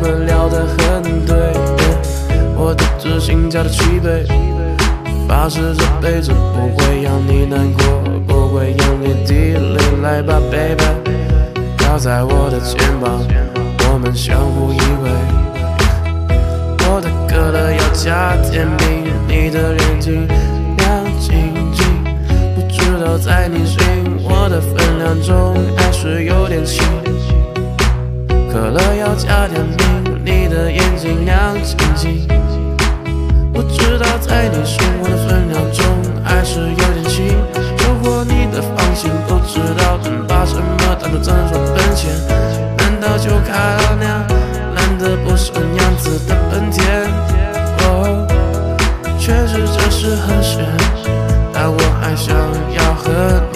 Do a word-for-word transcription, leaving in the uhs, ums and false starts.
们聊得很对，我的知心加的七倍，发誓这辈子不会让你难过，不会眼泪滴泪。来吧 baby， 靠在我的肩膀，我们相互依偎。我的可乐要加甜蜜，你的眼睛亮晶晶，不知道在你心我的分量中还是有点轻。可乐要加甜蜜，你的眼睛亮晶晶，不知道在你心我的分量中还是有点轻。收获你的放心，不知道能把什么当作真说本钱，难道就开了辆烂得不像样子的本田？哦，确实这是很险，但我还想要和你